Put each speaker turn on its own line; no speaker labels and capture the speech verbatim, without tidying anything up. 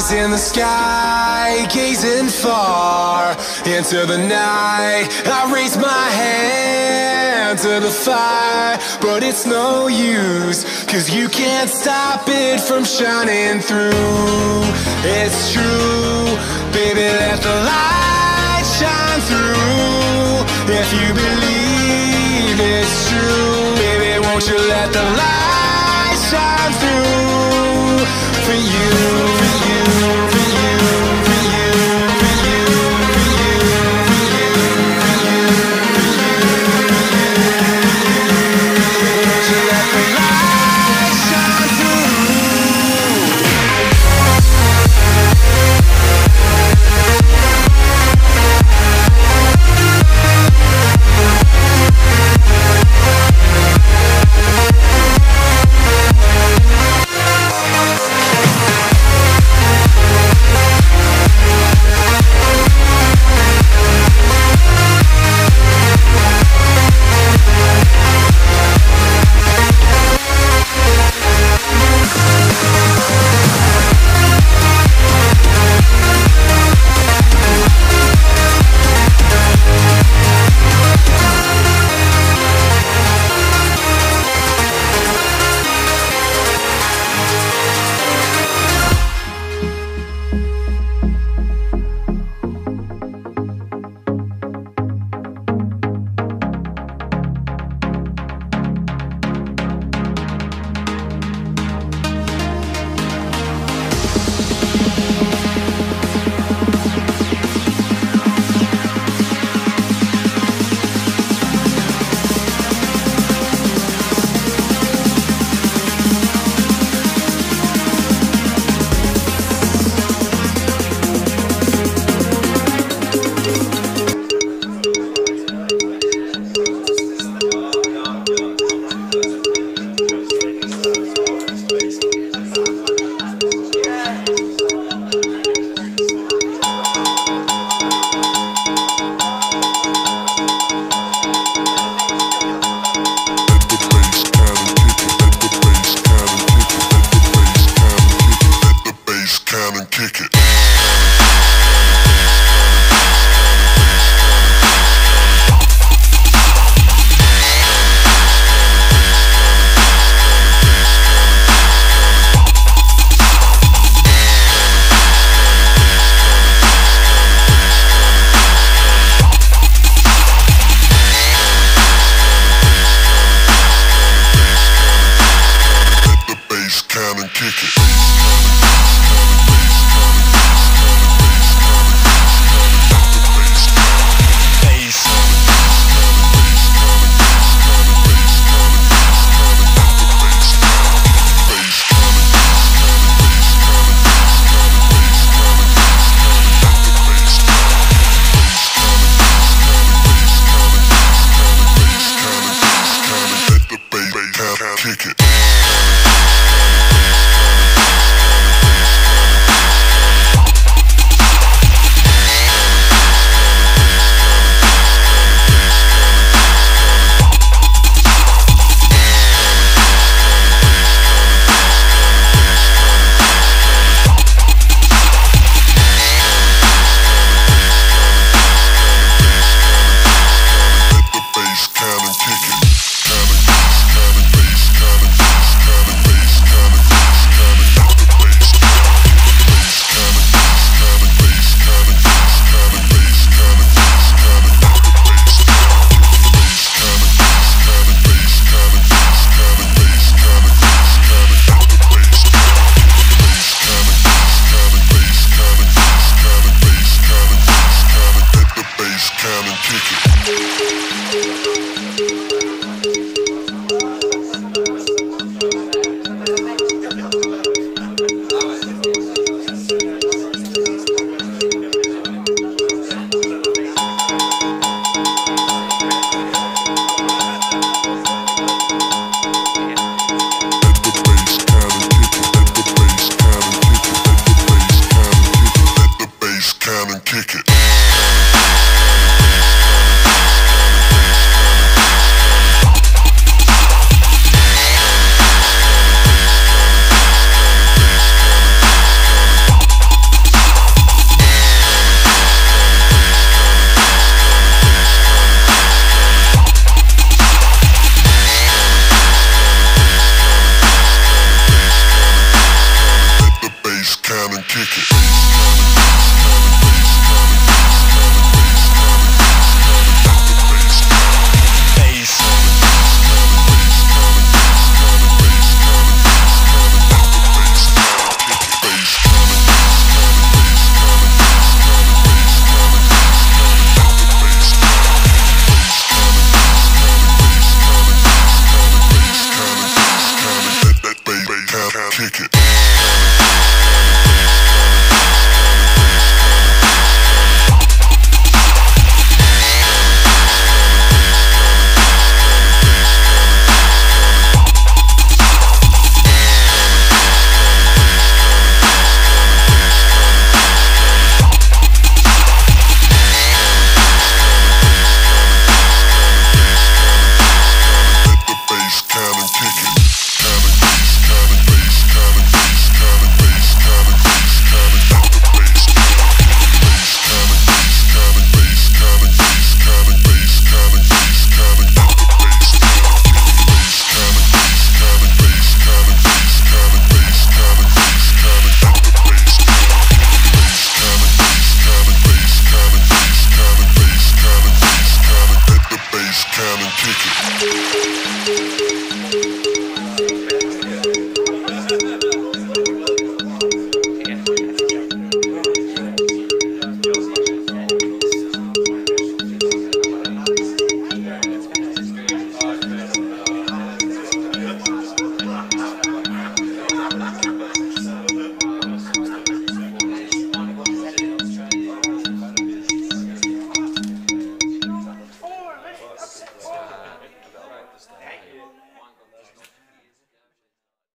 eyes in the sky, gazing far into the night. I raise my hand to the fire, but it's no use, 'cause you can't stop it from shining through. It's true, baby, let the light shine through. If you believe it's true, baby, won't you let the light shine through for you, for you, for you, for you, for you, for you, for you, for you, won't you let the light shine through?
Kick it. Activity.